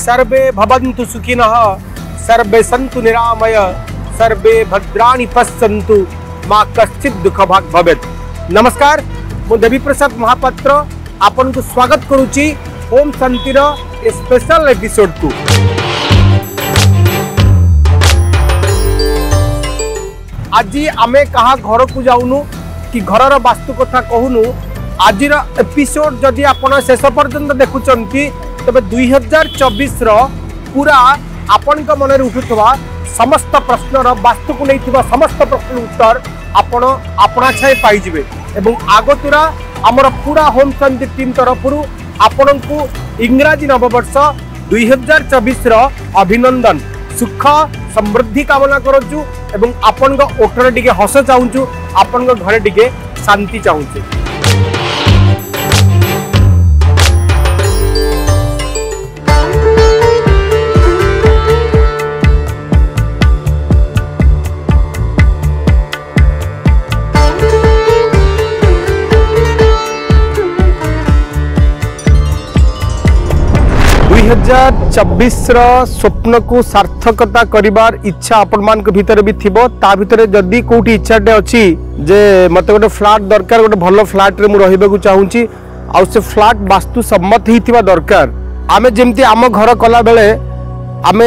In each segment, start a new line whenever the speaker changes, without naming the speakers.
सर्वे भवन्तु सुखिनः सर्वे सन्तु निरामय सर्वे भद्राणि पश्यन्तु मां कश्चित् दुःखभाग् भवेत्। नमस्कार, मु देवी प्रसाद महापात्र आपन को स्वागत करुच्ची ओम शांतिर स्पेशल एपिसोड को। आज आमे कहा घर को जाऊनु कि घरर वास्तु कथा कहूनु। आज एपिसोड जदि आपण शेष पर्यंत देखुचंती तबे 2024 रो पूरा आपण का मन रे उठुथवा समस्त प्रश्नर वास्तु को लेथिबा समस्त प्रश्न उत्तर आपण अपना छाय पाई जिवे एवं आगतुरा हमर पूरा होम शांति टीम तरफरु आपण को इंग्राजी नववर्ष 2024 रो अभिनंदन सुख समृद्धि कामना करूँ एवं आपण ओठर टिके हस चाहूँ आपण घरे टिके शांति चाहूँ। 2024 स्वप्न को सार्थकता करिबार इच्छा आपण मान के भीतर भी थिबो। ता भीतर जदी कोठी इच्छाटे अछि जे मते गोटे फ्लैट दरकार, गोटे भलो फ्लैट रे मु रहिबा को चाहूची आ से फ्लैट वास्तु सम्मत हिथिबा दरकार। आमे जेमती आम घर कला बेले आमे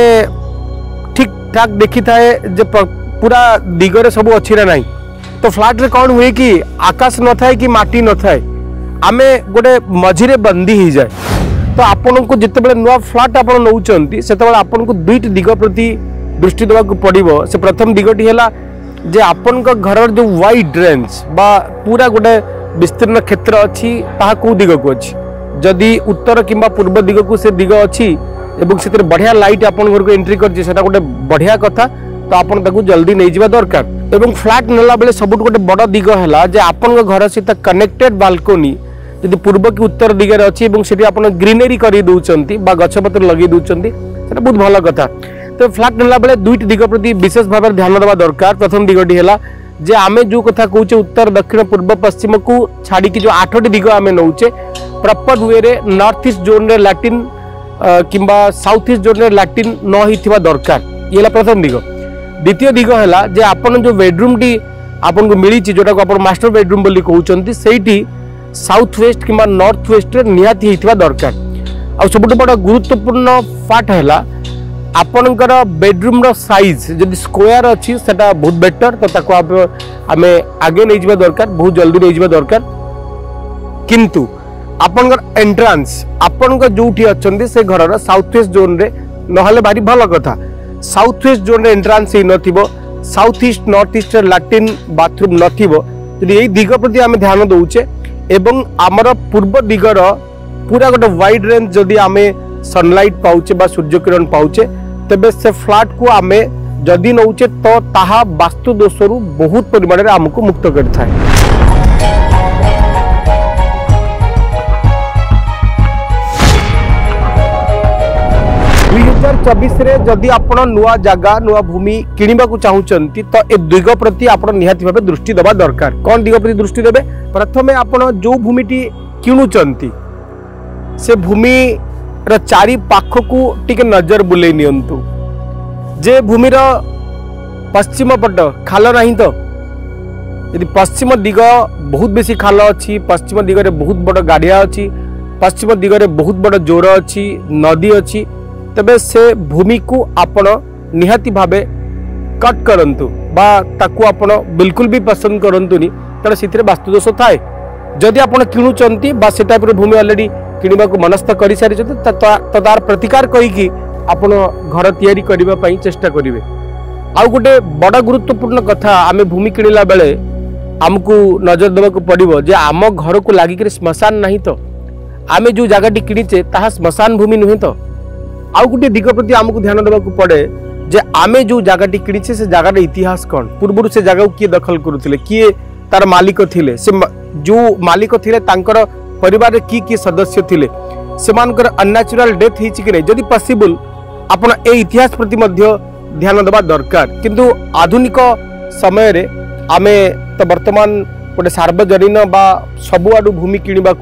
ठीक ठाक देखि थाए जे पूरा दिगरे सब अछि रे नाही। तो फ्लैट रे कोन हुए कि आकाश न थाए कि माटी न थाए, आमे गोटे मझिरे बंदी ही जाए। तो आपण को जिते बड़े नुआ फ्लैट आप नौकरी से आपन को दुईट दिग प्रति दृष्टि देवा पड़ो। से प्रथम दिगटी है जे आपण घर जो वाइड रेंज बा पूरा गोटे विस्तीर्ण क्षेत्र अच्छी ता कौ दिग को अच्छी जदि उत्तर किंबा पूर्व दिग को से दिग अच्छी एवं से बढ़िया लाइट आपण घर को एंट्री कर गोटे बढ़िया कथा। तो आपन ताकू जल्दी नहीं जावा दरकार। एवं फ्लैट नेला बेले सबुठ गोटे बड़ दिग है जे आपन घर सहित कनेक्टेड बालकोनी यदि पूर्व की उत्तर दिगरे अच्छी से ग्रीनरी कर गछपत्र लगे दूसरी से बहुत भल कथा। तो फ्लैट नेला बेले दुईट दिग प्रति विशेष भाव ध्यान देवा दरकार। प्रथम दिगटी है जे आमे जो कथा कहूचे उत्तर दक्षिण पूर्व पश्चिम को छाड़ी जो 8टी दिग आमे नौचे प्रॉपर वे रे नॉर्थ ईस्ट जोन रे लैटिन किंबा साउथ ईस्ट जोन रे लैटिन न हिथिबा दरकार। ये प्रथम दिग। द्वितीय दिग है जे आपन जो बेडरूम टी आपन को मिली जोटा को आपन मास्टर बेडरूम बोली कहउचंती सेठी साउथ वेस्ट किंबा नॉर्थ वेस्ट रे निहाती हिथिबा दरकार। आ सबुठ बड़ गुरुत्वपूर्ण पार्ट है आपनकर बेडरूम रो साइज जदि स्क्वायर अच्छी सेटा बहुत बेटर। तो ताको आमे आगे नहीं जिबा दरकार, बहुत जल्दी नहीं जिबा दरकार। किंतु आपनकर एंट्रांस आपनकर जोठी अछंती से घर रो साउथ वेस्ट जोन रे नहले भारी भल कथा। साउथ वेस्ट जोन रे एंट्रांस ही नथिबो, south east north east latrine bathroom नथिबो। यदि एई दिग प्रति आमे ध्यान दउचे एवं आमर पूर्व दिगर पूरा गोटे वाइड रेंज जदि आमे सनलाइट पाउचे बा सूर्य किरण पाउचे तबे से फ्लैट को आमे जदि नौचे तो ताहा वास्तु दोषरु बहुत परिमाण रे हमको मुक्त करथाय। 2024 रे जदि आपण नुआ जगह नुआ भूमि किनिबा को चाहूचंती तो ए दिग प्रति आपण निहाती भाबे दृष्टि देबा दरकार। कोन दिग प्रति दृष्टि देबे? प्रथमे आपण जो भूमिटी किणुचंती से भूमि र चारि पाख को टिके नजर बुले नियंतु। जे भूमि र पश्चिम पट खाल नाही तो यदि पश्चिम दिग बहुत बेसी खाल अछि, पश्चिम दिग रे बहुत बड़ गाड़िया अछि, पश्चिम दिग रे बहुत बड़ जोर अछि, नदी अछि, तबे से भूमि को आपण निहाती भाबे कट करंतु बा ताकू आपण बिल्कुल भी पसंद करंतुनी कारण सिथिरे वास्तु दोष थाए। जदि आपण किणुचंती बा से टाइप रे भूमि ऑलरेडी किनिबा को मनस्थ करि सारि जते त तार प्रतिकार कहि कि आपण घर तयारी करिबा पई चेष्टा करिवे। आ गोटे बड़ गुरुत्वपूर्ण कथा आमे भूमि किनिला बेले हमकु नजर देबा को पड़िबो जे आम घर को लागि कि श्मशान नाही तो आमे जो जगहटी किनिचे ताहा श्मशान भूमि नुहे तो। आउ गोटे दिग प्रति आमको ध्यान देवा पड़े जे आमे जो जगहटी किनिचे से जगह इतिहास कौन, पूर्व से जगह किए दखल करुले, किए तार मालिक थिले, से जो मालिक थिले तांकर परिवार की किए सदस्य थिले, सेमानकर अननेचुरल डेथ हिची कि नहीं जदि पॉसिबल आपण ए इतिहास प्रति मध्य ध्यान देवा दरकार। किंतु आधुनिक समय रे आमे तो वर्तमान गोटे सार्वजनीन बा सबुआडू भूमि किनिबाकू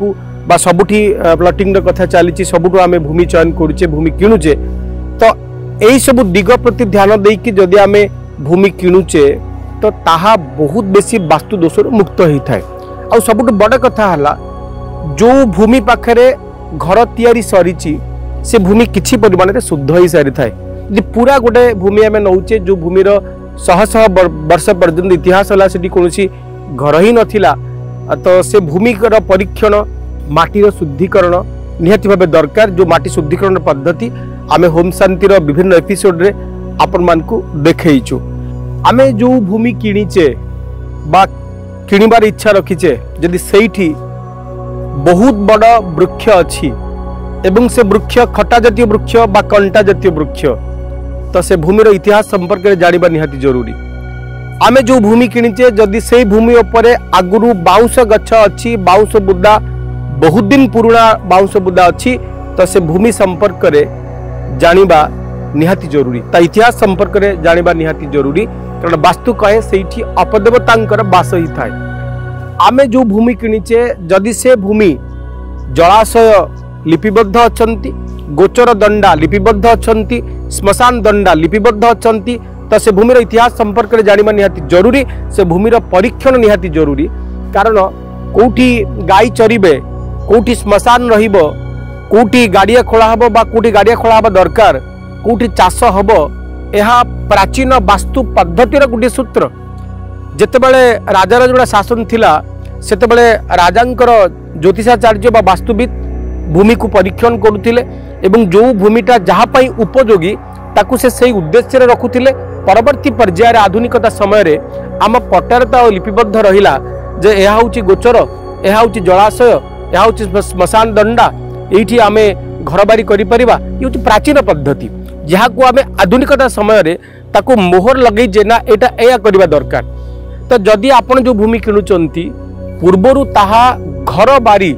बा सबुठी प्लॉटिंग कथा चली सबुठ आम भूमि चयन करुचे भूमि किणुचे तो यही सब दिग प्रति ध्यान देकी जदि आम भूमि किणुचे तो ताहा बहुत बेसी वास्तु दोषर मुक्त होता है। आ सबुठ बड़ कथा है जो भूमि पाखरे घर तैयारी सरी से भूमि किछि परिमाण में शुद्ध हो सारी थाए। पूरा गोटे भूमि आम नौचे जो भूमिर शह शह वर्ष पर्यंत इतिहास है कौन घर ही नथिला तो से भूमिकर परीक्षण माटीर शुद्धिकरण निहाती भाव दरकार। जो माटी शुद्धिकरण पद्धति आम होम शांतिर विभिन्न एपिसोड रे आपण मान को देखैछु। आमे जो भूमि किणीचे बा किणीबार इच्छा रखीचे जदि सेठी बहुत बड़ वृक्ष अच्छी एवं से वृक्ष खटा जातीय वृक्ष बा कंटा जातीय वृक्ष तो से भूमिर इतिहास संपर्क में जानिबा निहाती जरूरी। आमे जो भूमि किणीचे जदि से भूमि उपरे आगुरु बाउंश गछ अच्छी बाउंश बुदा बहुत दिन पुराना बाउंश बुदा अच्छी तो से भूमि संपर्क में जानिबा निहाती जरूरी। ता इतिहास संपर्क में जानिबा निहाती जरूरी कारण वास्तु कहे सेठी अपदेवतांकर वास ही थाए। आमे जो भूमि किणीचे जदि से भूमि जलाशय लिपिबद्ध अछंती गोचर दंडा लिपिबद्ध अछंती श्मशान दंडा लिपिबद्ध अछंती तो से भूमिर इतिहास संपर्क में जानिबा निहाती जरूरी। से भूमिर परीक्षण निहाती जरूरी कारण कोठी गाई चरिबे कोठी श्मशान रहिबो कोठी गाड़िया खोला हबो बा कोठी गाड़िया खोला हबा दरकार कोठी चाष हबो यह प्राचीन वास्तु पद्धतिर गोटे सूत्र। जेतेबेले राजार जोड़ा शासन थिला सेतेबेले राजांकर ज्योतिषाचार्य बा वास्तुविद भूमि को परीक्षण करुथिले एवं जो भूमिटा जहाँ पई उपयोगी ताकू से सही उद्देश्य रे रखुथिले। परवर्ती पर्यायर आधुनिकता समय रे आम पट्टारता और लिपिबद्ध रहिला जे यह होची गोचर यह होची जलाशय यह होची श्मशान दंडा एठी आमे घरबारी करि परिबा। ये होची प्राचीन पद्धति जहाँ को आमे आधुनिकता समय रे ताकू मोहर लगे जेना एटा एया करिबा दरकार। तो जदि आपण जो भूमि किणुचंती पूर्वरु ताहा घर बारी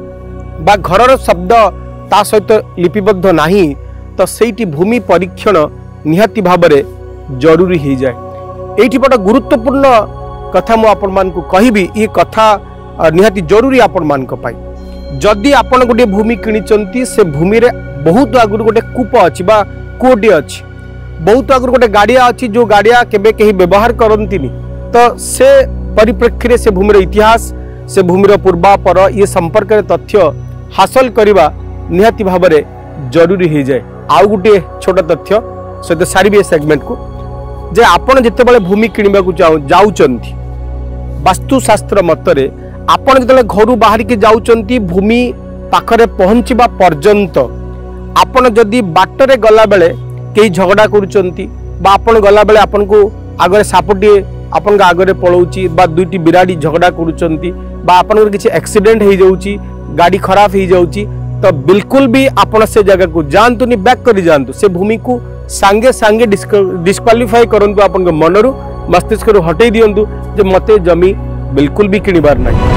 बा घरर शब्द ता सहित लिपिबद्ध नाही तो सेठी भूमि परीक्षण निहाती भाबरे जरूरी हो जाए। एठी बड़ा गुरुत्वपूर्ण कथा मु आपण मान को कहिबी ये कथा निहाती जरूरी आपण मान को पाई। जदि आपण गोटे भूमि किणिचंती से भूमि रे बहुत आगुर गोटे कूप अछि बा कूटी अछि बहुत आगुर गोटे गाड़िया अछि जो गाड़िया केबे केही व्यवहार करंतिनी तो से परिप्रेक्षी रे से भूमिर इतिहास से भूमिर पूर्वापर ये संपर्क रे तथ्य हासिल करबा निहाती भाबरे जरूरी हो जाए। आउ गोटे छोट तथ्य सहित सारी सेगमेंट को जे आपण जितेबाला भूमि किणवा को जाउचंती वास्तुशास्त्र मतरे आपण जितेबाला घर बाहर के जाउचंती भूमि पाखरे पहुंचबा पर्यंत आपण जदि बाटरे गला बेले कई झगड़ा करूचंती बा आपण गला बेले आपण को आगरे सापटी आपण आगरे पळौची बा दुईटी बिराड़ी झगड़ा करूचंती बा आपण किसी एक्सीडेंट हो जाउची गाड़ी खराब हो जाउची तो बिल्कुल भी आपण से जगह को जानतु नि बैक करी जानतु से भूमि को सांगे सांगे डिस्क्वालिफाई करंतु आपण मनरु मस्तिष्क रु हटै दियंतु जे मते जमी बिल्कुल भी किणिबार नाही।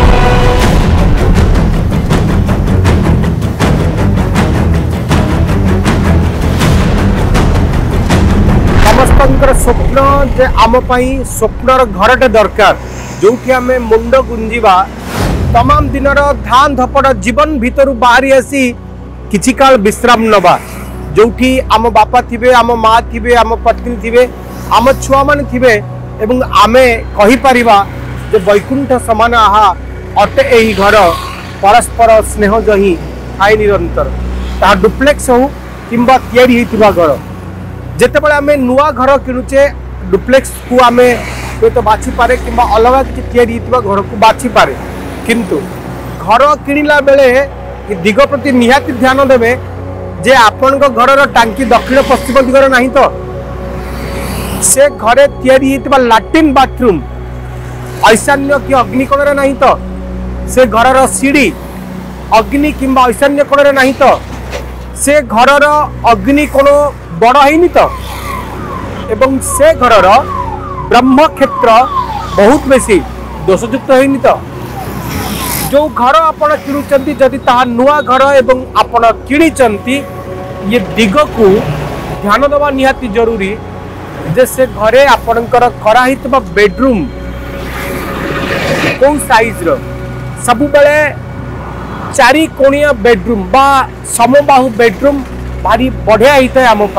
समस्तंकर स्वप्न जे आम पई स्वप्नर घरटे दरकार जो कि आमे मुंड गुंजीबा तमाम दिनर धान धपड़ जीवन भीतर बाहरी आसी किछि काल विश्राम नबा जोठी आम बापा थिबे आम माँ थिबे आम पत्नी थिबे आम छुआ मान थिबे एवं आमे कहि परिबा जे वैकुंठ समान आहा अटे एही घर परस्पर स्नेह जही थाई निरंतर ता डुप्लेक्स हो किंबा तैयारी हिथिबा घर जेतेबेले आमे नुआ घर किणुचे डुप्लेक्स को आमे तो बाछि पारे किंबा अलग किछि तैयारी हिथिबा घर को बाछि पारे किंतु घर किणिला बेले दिग प्रति निहाती ध्यान देवे जे आपण घर टांकी दक्षिण पश्चिम दिगर नहीं तो से घरे तैयारी हिथिबा लैट्रिन बाथरूम ऐशान्य कि अग्निकोण नहीं तो से घर सीढ़ी अग्नि किंबा ऐशान्य कोण नहीं तो से घर अग्निकोण बड़ है तो एवं से घर ब्रह्म क्षेत्र बहुत बेसी दोषयुक्त है तो जो घर आपण किणुचंती जदि ताहा नुआ घर एवं आपण किणिचंती ये दिग को ध्यान देवा निहाती जरूरी जे से घरे आपणकर करा हितबा बेडरूम कौ साइज रो सब बेले चारि कोणिया बेडरूम बा समबाहु बेडरूम भारी बढ़िया होता है आम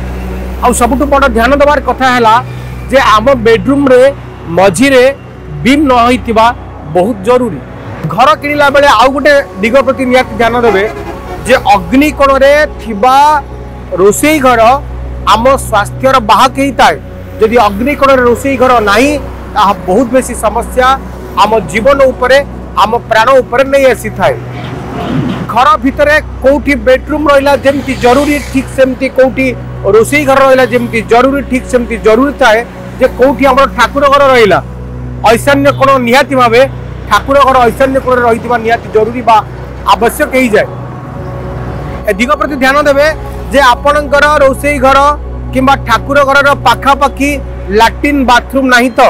आ सबुठ बड़ ध्यान देवार कथा है जे आम बेडरूम रे मझिरे बीम न होइतिबा बहुत जरूरी। घर किणला बेले आउ गोटे दिग प्रति निहाती ध्यान देवे जे अग्निकोण रे थिबा रोसई घर आम स्वास्थ्यर बाहक होता है। जदि अग्निकोण रे रोसई घर नहीं बहुत बेसी समस्या आम जीवन उपरे आम प्राण उपरे नहीं आसी थाए। घर भितर कोठी बेडरूम रहिला जेमती जरूरी ठीक सेमती कोठी रोसई घर रहिला जेमती जरूरी ठीक सेमती जरूरी थाए जे कोठी हमर ठाकुर घर रहिला ऐशान्य कोण निहाती भावे ठाकुर घर ऐशान्य कोण रहितबा निहाती जरूरी बा आवश्यक ही जाए। ए दिग प्रति ध्यान देवे जे आपणकर रोसई घर किंबा ठाकुर घर पाखापाखी लैट्रिन बाथरूम नहीं तो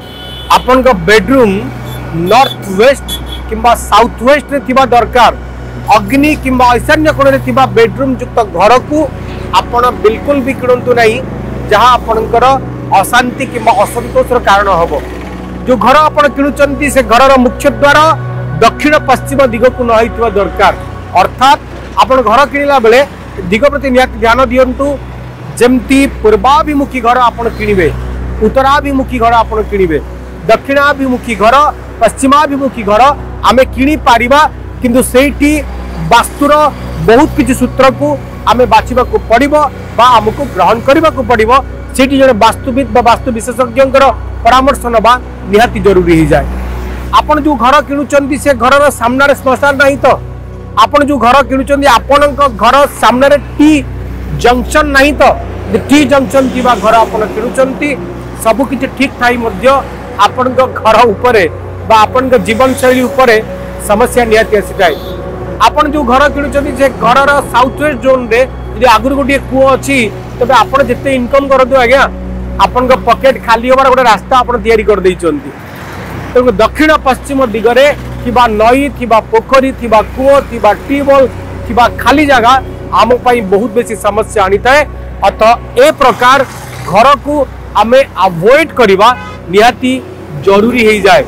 आपन बेडरूम नॉर्थ वेस्ट किंबा साउथ वेस्ट रे थिबा दरकार। अग्नि किंबा ऐशान्य कोण रे थिबा बेडरूम युक्त घर को आपण बिल्कुल भी किणंतु नहीं जहां आपणकर अशांति किंबा असंतोषर कारण हबो। जो घर आपण किणुचंती से घरर मुख्य द्वार दक्षिण पश्चिम दिग को न होइतबा दरकार। अर्थात आपण घर किणला बेले दिग प्रति निहाती ध्यान दियंतु जेमती पूर्वाभिमुखी घर आपण किणिबे उत्तराभिमुखी घर आपण किणिबे दक्षिणाभिमुखी घर पश्चिमाभिमुखी घर आमे किणी पारिबा किंतु सेठी वास्तुर बहुत किछि सूत्र को आमे बाछिबा को पड़िबो बा हमको ग्रहण करबा को पड़िबो। सेठी जने वास्तुविद बा वास्तु विशेषज्ञकर परामर्श नबा निहाती जरूरी ही जाए। आपण जो घर किणुचंती से घरर सामने श्मशान नहीं तो आपण जो घर किणुचंती आपणक घर सामने टी जंक्शन नहीं तो टी जंक्शन की घर आपण किणुचंती सब किछि ठीक थाई मध्य आपणक घर उपरे बा आपणक जीवन शैली उपरे समस्या निहाती आसी जाए। आपण जो घर किणुचंती से घरर साउथ वेस्ट जोन रे यदि आगुर गोटे कूଅ अछि तबे आपण जते इनकम करदो आज्ञा आपणक पॉकेट खाली होबार गोटे रास्ता आपण तयारी कर दैचंती। तेणु दक्षिण पश्चिम दिगरे थिबा नई थिबा पोखरी थिबा कूଅ थिबा ट्यूबवेल थिबा खाली जगह आम पाई बहुत बेसी समस्या आनी थाए। अतः ए प्रकार घर को आमे अवॉइड करिबा निहाती जरूरी हो जाए।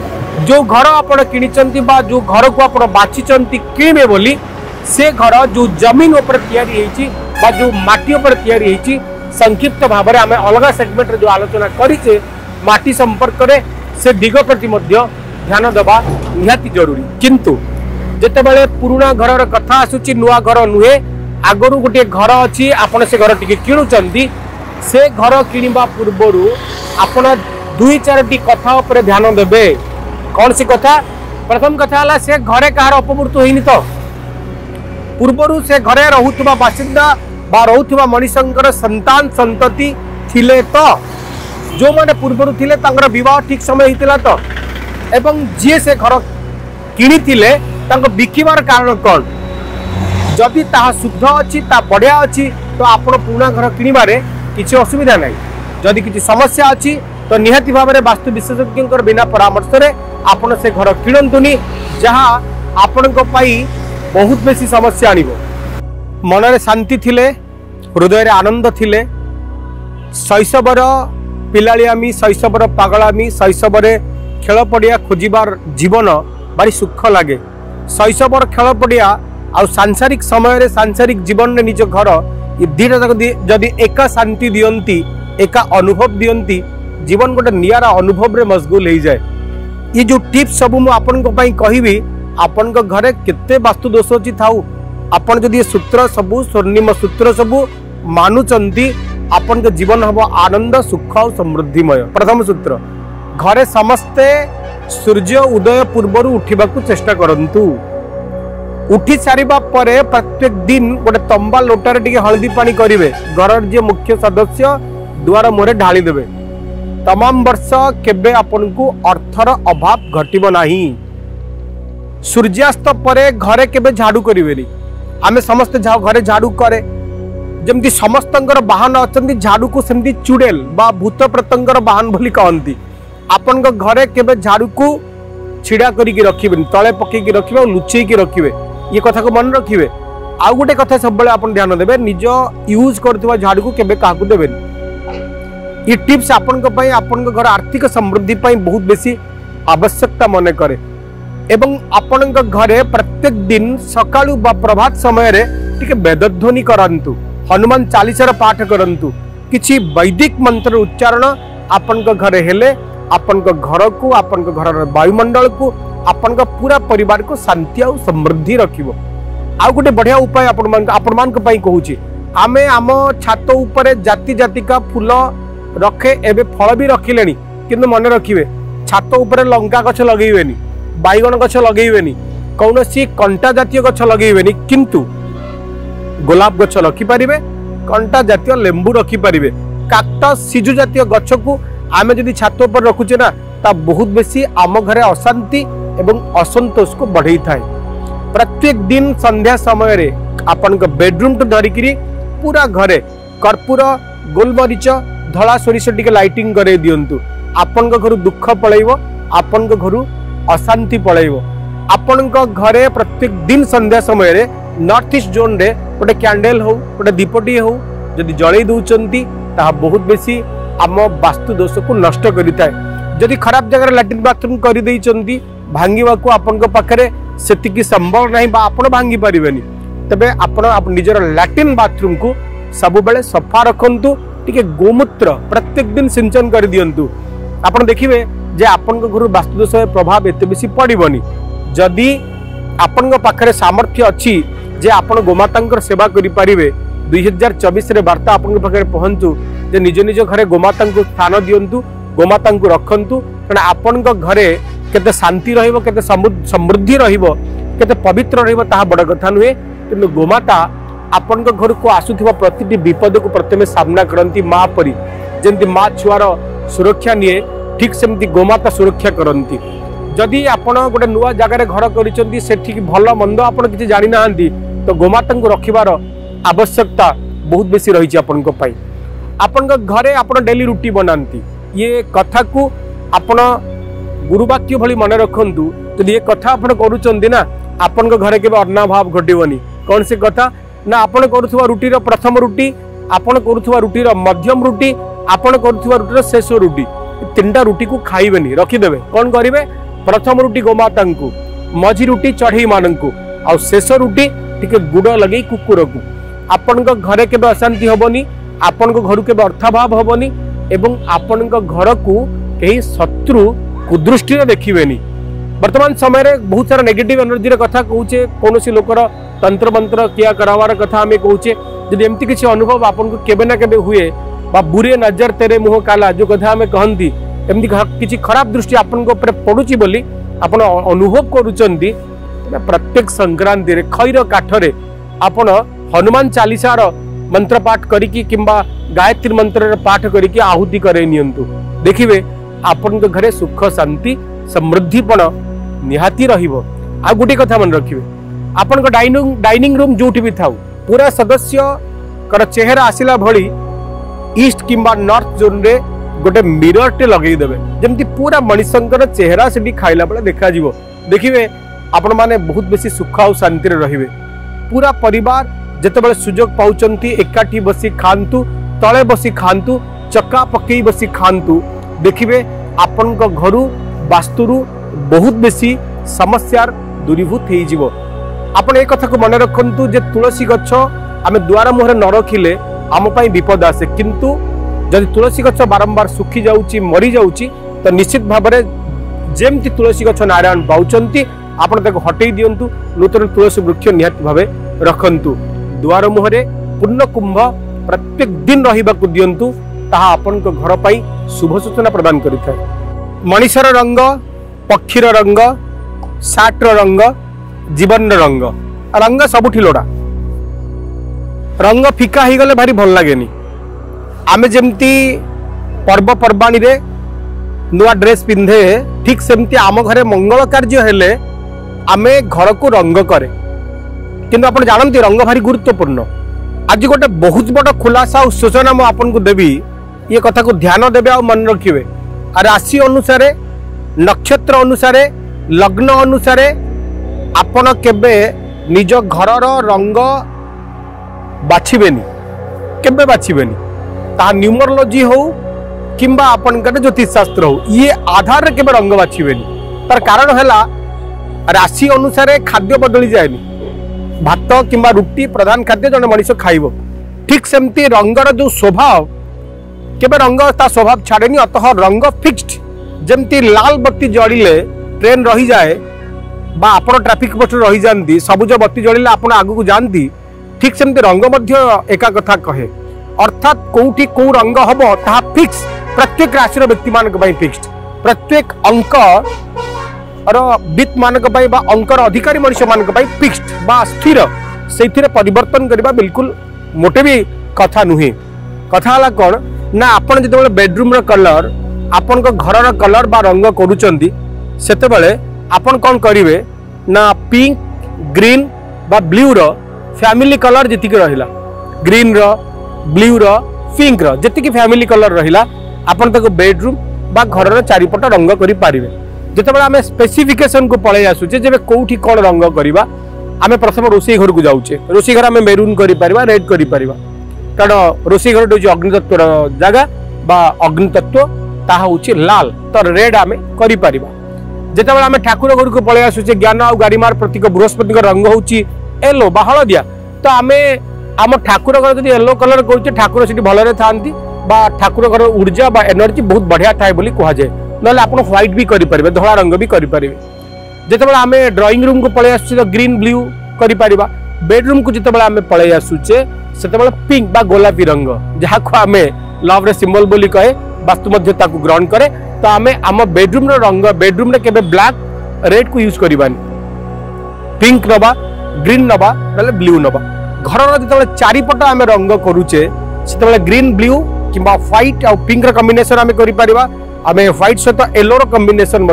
जो घर आपण किनिचंती बा जो घर को आपण बाछिचंती किणबे बोली से घर जो जमीन ऊपर तैयारी हेची बा जो माटी ऊपर तैयारी हेची संक्षिप्त भाव में आमे अलग सेगमेंट रे जो आलोचना करिसे माटी संपर्क रे से दिग प्रति मध्य ध्यान देबा निहाती जरूरी। किंतु जेते बेले पुराना घरर कथा आसुची नुआ घर नुहे आगरु गोटे घर अछि आपण से घर टिके किणुचंती से घर किणवा पूर्वरु आपण दुई चारटी कथा ऊपर ध्यान देबे। कौन सी कथा? प्रथम कथा हला से घरे कहार अपमृत्यु होइनि तो पूर्वरु से घरे रहुतबा बासिंदा बा रहुतबा मनिषंकर संतान संतति थिले तो जो माने पूर्वरु थिले तांकर विवाह ठीक समय हितिला तो एवं जे से घर किणी थिले तांको बिकिबार कारण कोन जदि ता शुद्ध अछि ता बढ़िया अछि तो आपण पुना घर किणिबारे किछि असुविधा नाही। जदि किछि समस्या अछि तो निहाती भाव में वास्तु विशेषज्ञ बिना परामर्श रे आपण से घर किणंतुनी जहाँ आपण बहुत बेसी समस्या आनिबो। मनरे शांति थिले हृदय आनंद थिले शैशवर पिलालियामी शैशवर पागलामी शैशवर खेल पड़िया खोजिबार जीवन भारी सुख लगे। शैशवर खेल पड़िया आ सांसारिक समय सांसारिक जीवन निज घर ये दीटा जदि एका शांति दियंती एका अनुभव दियंती जीवन गोटे नियारा अनुभव रे मशगुल हो जाए। ये जो टिप्स सब मु आपन को पई कहिबी आपन को घरे केते वास्तु दोष अछि थाउ आपन जदि ये सूत्र सब स्वर्णिम सूत्र सब मानुचंती आपन के जीवन हबो आनंद सुख और समृद्धिमय। प्रथम सूत्र घरे समस्ते सूर्य उदय पूर्व उठा चेष्टा करंतु। उठी सारिबा परे प्रत्येक दिन गोटे तंबा लोटारे टिके हल्दी पानी करिवे घर जे मुख्य सदस्य दुआर मोरे ढाली देबे। तमाम वर्ष केबे आपन को अर्थर अभाव घटिबो नाही। सूर्यास्त परे घरे केबे झाड़ू करिवेली आमे समस्त घरे झाड़ू करे जमती समस्तंकर वाहन अछंती झाड़ू को सेमती चुड़ेल बा भूत प्रतंगर वाहन बोली कहंती। आपन को घरे केबे झाड़ू को छिड़ा करिके रखिबेनी तळे पकेकी रखिबे और लुचेकी रखिबे ये कथा को मन रखिबे। आउ गोटे कथा सब बेले आपन ध्यान देबे निज यूज करथिबा झाड़ू को केबे काकू देबेनी। ये टिप्स आपन को घर आर्थिक समृद्धि बहुत बेसी आवश्यकता मन करे। एवं आपण घरे प्रत्येक दिन सकाळू बा प्रभात समय रे टिके वेदध्वनि करंतु, हनुमान चालीसार पाठ करंतु, किछि वैदिक मंत्र उच्चारण आपण घरे हेले आपण घर को, आपण घर वायुमंडल को, आपण पूरा परिवार को शांति और समृद्धि रखिबो। आ गोटे बढ़िया उपाय आपण मान कहूँ, आमे आम छात उपरे जाति जातिका फूल रखे, एबे फल भी रखिले, किंतु मन रखिए छात उपरे लंका गछ लगेबेनी, बैगण गछ लगेबेनी, कौनसी कंटा जातीय गछ लगेबेनी, किंतु गोलाप गछ रखिपारे, कंटा जातीय लेंबू रखिपारे। काक्टस सिजु जातीय गछ को आमे जदि छात उपर रखुचे ना, ता बहुत बेसी आम घरे अशांति एवं असंतोष को बढ़ई थाए। प्रत्येक दिन संध्या समय रे आपन बेडरूम टू धरिकी पूरा घरे कर्पूर, गोलमरीच, धला सोरिष टिके लाइटिंग करे दियंतु। आपन घर दुख पळैबो, आपन घर अशांति पळैबो। आपन घरे प्रत्येक दिन संध्या समय रे नॉर्थ ईस्ट जोन रे गोटे कैंडल हो, गोटे दीपटी हो जदि जळै दउचंती, ता बहुत बेसी आम वास्तु दोष को नष्ट करिताय। जदि खराब जगह लैट्रिन बाथरूम कर देइचंती, भांगिवा को आपन पाखरे सेतिकी संभव नहीं बा आपण भांगी परिबेनी, तबे आपण निजर लैट्रिन बाथरूम को सब बेले सफा रखंतु, टिके गोमूत्र प्रत्येक दिन सिंचन कर दियंतु। आपण देखिबे जे आपन घर वास्तु दोष प्रभाव एते बेसी पड़िबनी। जदि आपन पाखरे सामर्थ्य अछि जे आपण गोमातांकर सेवा करि परिबे, 2024 रे वार्ता आपन पाखरे पहुंचु जे निज निज घरे गोमातांको स्थान दियंतु, गोमातांको रखंतु, कारण आपन घरे केते शांति रहिबो, केते समृद्धि रहिबो, केते पवित्र रहिबो ताहा बड़ कथा नुहे। किंतु गोमाता आपन घर को आसुथिबा प्रतिटी विपद को प्रथमे सामना करंती मां परी, जेंति मां छुआर सुरक्षा निये, ठीक सेमती गोमाता सुरक्षा करंती। जदि आपण गोटे नुआ जगार घर करिसंती, सेठी भल मंद आपण किछि जानि नाहंती, तो गोमाता को रखिबार आवश्यकता बहुत बेसी रही आपण पाई। आपण घरे आपण डेली रुटी बनाती, ये कथा को आपण गुरुवाक्य भली मन रखंतु। तो ये कथा आपण करूचंती ना, आपण घरे केबे अन्नाभाव घटिबनी। कौन से कथा ना, आपण करूथुवा रुटीर प्रथम रुटी, आपण करूथुवा रुटीर मध्यम रुटी, आपण करूथुवा रुटीर शेष रुटी, तीनटा रुटी को खाइबेनी, रखिदेबे। कौन करिवे, प्रथम रुटी गोमाता को, मझी रुटी चढ़ई मान को, आ शेष रुटी टिके गुड़ लगे कुकुर को। आपण घरे केबे अशांति हबनी, आपण घर के अर्थाभाव हबनी, एवं आपण घर को कहीं शत्रु कुदृष्टि देखिबेनी। वर्तमान समय रे बहुत सारा नेगेटिव एनर्जी रे कथा कहूचे, कौन सी लोकर तंत्र मंत्र किया करावार कथा आमे कहूचे। जदि एमती किसी अनुभव आपन को केबे ना केबे हुए, बा बुरे नजर तेरे मुंह काला जो कथा आमे कहंती, एमती किसी खराब दृष्टि आपन को ऊपर पडुची बोली आपन अनुभव करूचंती, प्रत्येक संक्रांति रे खैर काठरे आपन हनुमान चालीसार मंत्र पाठ करिकी किंबा गायत्री मंत्र पाठ करिकी आहुति करे नियंतु। देखिबे आपन के घरे सुख शांति समृद्धिपण निहाती रहिबो। आ गुटी कथा मन रखिबे, आपन को डाइनिंग रूम जोठी भी थाउ, पूरा सदस्य कर चेहरा आसिला भली ईस्ट किंबा नॉर्थ जोन रे गोटे मिरर टे लगेई देबे, जेमती पूरा मनिसंकर चेहरा सेठी खाइला बेले देखा जिवो। देखिबे आपण माने बहुत बेसी सुख और शांति रे रहिबे। पूरा परिवार जेतेबेले सुजोग पाउचंती, एकाठी बसी खांतु, तले बसी खांतु, चक्का पकई बसी खांतु, देखिबे आपन को घरु वास्तुरु बहुत बेसी समस्यार दूरीभूत हो जिवो। आपण एक कथा को मन रखंतु जे तुलसी गछ आमे द्वार मुहरे न रखिले आम पई विपद आसे, किंतु जदि तुलसी गछ बारंबार सुखी जाउची, मरी जाउची, तो निश्चित भाव में जेमती तुलसी गछ नारायण पाउचंती आपण ताको हटेई दियंतु, नूतन तुलसी वृक्ष निहाती भावे रखंतु। द्वार मुहरे पूर्ण कुंभ प्रत्येक दिन रहिबाकु दियंतु, ताहा आपण को घर पई शुभ सूचना प्रदान करिथाय। मनीषर रंग, पक्षीर रंग, साटर रंग, जीवन रंग, रंग सबुठी लोड़ा। रंग फिका ही गले भारी भल लागेनी। आमे जेमती पर्वपर्वाणी रे नुआ ड्रेस पिंधे, ठीक सेमती आम घरे मंगल कार्य हेले आमे घर को रंग करे, किंतु आपण जानती रंग भारी गुरुत्वपूर्ण। आज गोटे बहुत बड़ खुलासा और सूचना मु आपन को देवी, ये कथा को ध्यान देबे और मन रखिबे। राशि अनुसारे, नक्षत्र अनुसारे, लग्न अनुसारे आपण केबे निज घरर रंग बाछिबेनी, केबे बाछिबेनी। ता न्यूमरोलॉजी हो किंबा आपण ज्योतिष शास्त्र हो, ये आधार रे केबे रंग बाछिबेनी। तार कारण हैला राशि अनुसार खाद्य बदली जाए भात किंबा रुटी प्रधान खाद्य जन मनीष खाइब ठीक सेमती रंगर जो स्वभाव केबे रंग ता स्वभाव छाड़ेनी अतः रंग फिक्स्ड जमती लाल बत्ती जड़िले ट्रेन रही जाए बा आपण ट्रैफिक पोस्ट रही जाती सबुज बत्ती जड़िले आपण आगु को जानती ठीक सेमती रंग मध्य एका कथा कहे अर्थात कोठी को रंग हबो ता फिक्स प्रत्येक राशि व्यक्ति मानक पई फिक्स्ड प्रत्येक अंक और वित्त मानक पई बा अंकर अधिकारी मनुष्य मानक पई फिक्स्ड बा स्थिर सेथिरे परिवर्तन करबा बिल्कुल मोटे भी कथा नुहे कथा हला कोन ना आपण जते बेडरूम रो कलर आपण को घर रो कलर बा रंग करूचंदी सेते बेले आपण कोन करिवे ना पिंक ग्रीन बा ब्लू रो फैमिली कलर जतिक रहिला ग्रीन रो ब्लू रो पिंक रो जतिक फैमिली कलर रहिला आपण तको बेडरूम बा घर रो चारिपट रंग करि पारिबे जते आम स्पेसिफिकेशन को पलि आसुचे जब कौटी कौन रंग करवा आम प्रथम रोषे घर को जाऊे रोषे घर आम मेरून कर रेड कर कारण रोषे घर हूँ अग्नितत्व जगह बा अग्नितत्व ता हूँ लाल तो रेड आम कर जिते आम ठाकुर घर को पलि आसुचे ज्ञान आ गारिमार प्रतीक बृहस्पति रंग हूँ येलो बा हलदिया तो आम आम ठाकुर घर जब येलो कलर करुचे ठाकुर से भलरे था ठाकुर घर ऊर्जा बा एनर्जी बहुत बढ़िया थाए बोली कहुए ना आप व्हाइट भी करें धला रंग भी करें जिते आम ड्राइंग रूम को पलि आसुचे तो ग्रीन ब्लू कर बेडरूम को जिते आम पलि आसुचे से पिंक बा गोलापी रंग जहाँ को आम लव रे सिंबल बोली कहे वास्तु मध्य ग्रहण करे तो आम आम बेडरूम रंग बेडरूम रे केबे ब्लैक रेड को यूज करबानी पिंक नबा ग्रीन नबा ना ब्लू नबा घर जो चारिपट आम रंग करुचे से ग्रीन ब्लू कि व्हाइट आ पिंक कॉम्बिनेशन आम कर आम व्हाइट सहित येलो कॉम्बिनेशन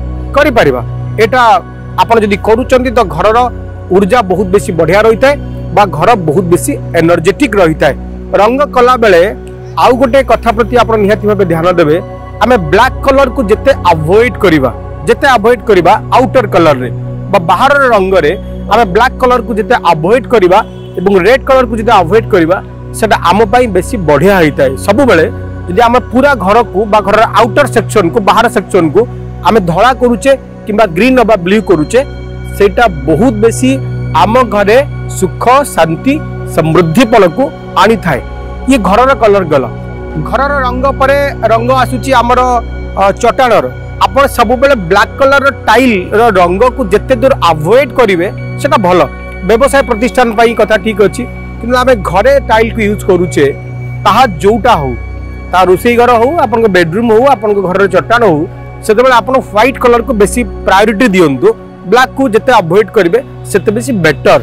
एटा आपण जदि करूचंती तो घर ऊर्जा बहुत बेसी बढ़िया रही है बा घर बहुत बेसी एनर्जेटिक रही है रंग कला बेले आउ गोटे कथा प्रति आप निहाती भाव ध्यान देवे आम ब्लैक कलर को जिते अवॉइड करवा आउटर कलर रे बा बाहर रंग रे आम ब्लैक कलर को जिते अवॉइड करवा एवं रेड कलर को जिते अवॉइड करवा सेटा आम पई बेसी बढ़िया होता है सब बेले यदि आम पूरा घर को बा घर आउटर सेक्शन को बाहर सेक्शन को आम धला करुचे किंबा ग्रीन अबा ब्लू करुचे सेटा बहुत बेसी आम घरे सुख शांति समृद्धि पल को आनी थाए ये घर कलर गला घर रंग पर रंग आसुची आमर चटाण आप सब बेले ब्लैक कलर टाइल रंग को जिते दूर अवॉइड करेंगे सेटा भल व्यवसाय प्रतिष्ठान पाई कथा ठीक अच्छी कि आम घरे टाइल को यूज करुचे ताहा जोटा हो ता रोषे घर हो आप बेडरूम हो आप घर चट्टान हो से आप व्हाइट कलर को बेसी प्रायोरिटी दिंतु ब्लैक को जिते अवॉइड करेंगे से बेसी बेटर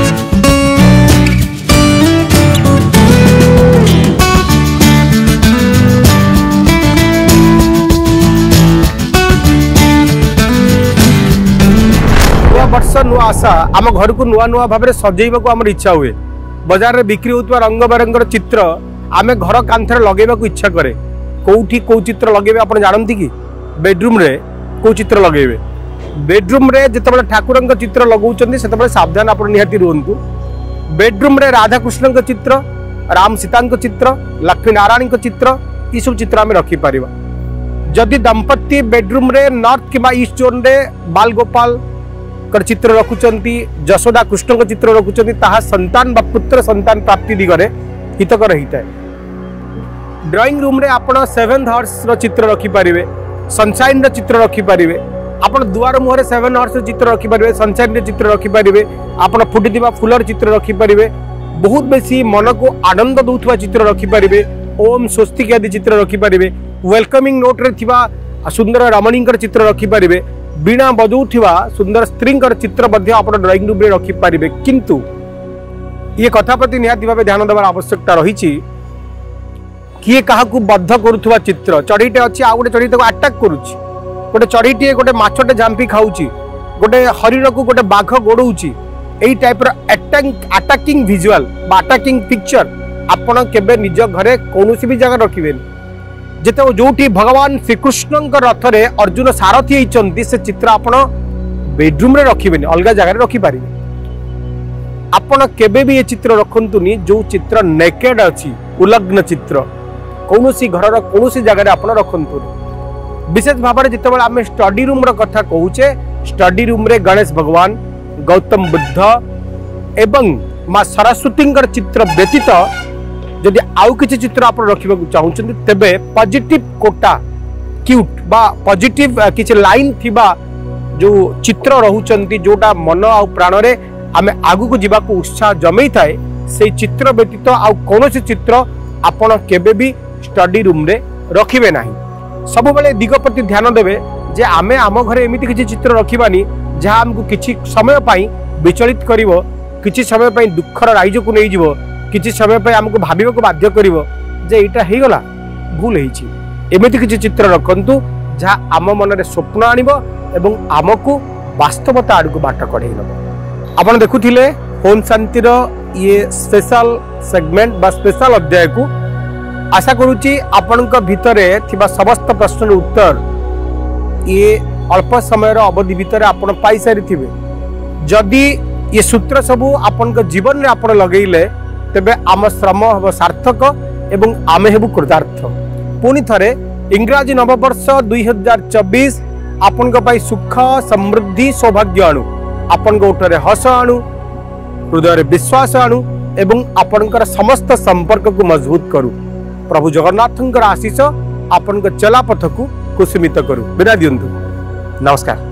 वर्ष नुआ आशा आम घर को नुआ नुआ भाव सजेवाक आम इच्छा हुए बाजार में बिक्री होता रंग बेरंगर चित्र आम घर कांथरे लगेवा इच्छा करे कौटी कौ चित्र लगे आप जानती कि बेडरूम रे कौ चित्र लगे बेडरूम रे जिते ठाकुर चित्र लगाउछन्ती से सावधान आप निहाती रुहतु बेडरूम रे राधाकृष्ण चित्र राम सीता चित्र लक्ष्मी नारायण चित्र ये सब चित्र आम रखिपर जदि दंपति बेडरूम रे नॉर्थ किंबा ईस्ट जोन रे बाल गोपाल चित्र रखुचंती जशोदा कृष्ण चित्र रखुचंती ताहा संतान बा पुत्र संतान प्राप्ति दिगरे हितकर होता है ड्राइंग रूम रे आपण 7 हॉर्स रो चित्र रखि परिवे सनशाइन रो चित्र रखि परिवे आपण दुआर मुहरे 7 हॉर्स रो चित्र रखि परिवे सनशाइन रो चित्र रखि परिवे आपण फुटिदिबा फुलर चित्र रखि परिवे बहुत बेसी मन को आनंद दउथवा चित्र रखि परिवे ओम स्वस्तिक आदि चित्र रखि परिवे वेलकमिंग नोट रे थिबा सुंदर रमणींकर चित्र रखि परिवे बीणा बजाउथिबा सुंदर स्त्रींकर चित्र मध्य आप ड्राइंग रूम रे रखि परिवे किंतु ये कथा प्रति निहाती भाव ध्यान देवार आवश्यकता रही किए क्या बद्ध करुवा चित्र चढ़ईटे अच्छी आ गए चढ़ई आटाक करुच्ची गोटे चढ़ईटे गोटे मछटे झांपी खाऊची गोटे हरिण को गोटे बाघ गोड़ौची यही type attacking visual attacking picture आपण केबे निज घरे कौन भी जगह रखिबे जिते जो भगवान श्रीकृष्ण रथ रे अर्जुन सारथी होती से चित्र आपण बेडरूम रे रखिबेनी अलग जगह रखिपारे आपण केबे भी ये चित्र रखंतुनी जो चित्र नेकेड अच्छी उलग्न चित्र कौन सी घर कौन सी जगह आप रखुन विशेष भाव में जिते आम स्टडी रूम कथा कहूचे स्टडी रूम रे गणेश भगवान, गौतम बुद्ध एवं माँ सरस्वती चित्र व्यतीत जदि आउ किसी चित्र आप रखा चाहते तेबे पॉजिटिव कोटा क्यूट बा पॉजिटिव किसी लाइन थिबा जो चित्र रहउचंती जोटा मन आ प्राण रे आमे आगु को जीवा को उत्साह जमई थाए से चित्र व्यतीत आउ कौनसी चित्र आपण केबे भी स्टडी रूम रे रखिबे नाही। सब बेले दिग प्रति ध्यान देवे जे आमे आम घरे एमिति किछि चित्र रखिबानी जहाँ हमको किछि समय पाई विचलित करिवो, किछि समय पाई दुखर राइज को नहीं जीवो, किछि समय पाई हमको भाबिबा को बाध्य करिवो जे एटा हे गला भूल हेछि। एमिति किछि चित्र रखंतु जहाँ आम मन रे स्वप्न आनिबो एवं आमको वास्तवता आड़ को बाट कढेइ नबो। आपण देखुथिले होम शांतिर ये स्पेशल सेगमेंट बा स्पेशल अध्याय को आशा करुच्ची आपणक भितरे थिबा समस्त प्रश्न उत्तर ये अल्प समय अवधि भितर आपण पाई सारी थिबे। जदि ये सूत्र सबू आपणक जीवन में आपण लगेइले तेबे आम श्रम हब सार्थक एवं आमे हेबु कृतार्थ। पुणी थरे इंग्राजी नववर्ष 2024 आपणक पाई सुख समृद्धि सौभाग्य आणु, आपणक उठरे हस आणु, हृदय विश्वास आणु एवं आपणकर समस्त संपर्क को मजबूत करू। प्रभु जगन्नाथंकर आशीष आपन चलापथ को कुसुमित करू। विदा दियंतु। नमस्कार।